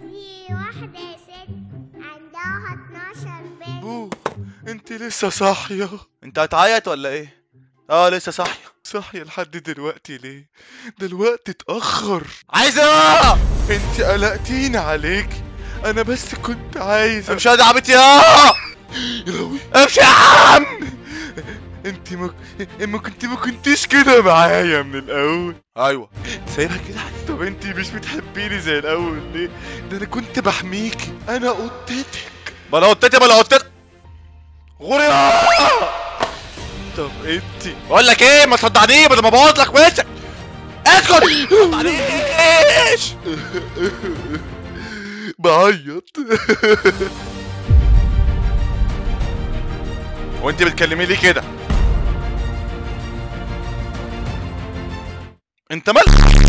في واحدة ست عندها 12 بنت. بو، انت لسه صاحية؟ انت هتعيط ولا ايه؟ اه لسه صاحية لحد دلوقتي ليه؟ ده الوقت اتأخر. عايزة انت قلقتيني عليك، انا بس كنت عايز امشي يا عبيط يا لهوي. امشي يا عم. انت ما كنتيش كده معايا من الاول. ايوه سايبها كده. طب انت مش بتحبيني زي الاول ليه؟ ده انا كنت بحميكي، انا قطتك. بلا قطتي بلا قطتك غوري. طب انت بقول لك ايه، ما تصدعنيش بدل ما ابوظ لك وشك. اسكت ما تصدعنيش. بعيط. وانت بتكلمي ليه كده؟ انت مالك؟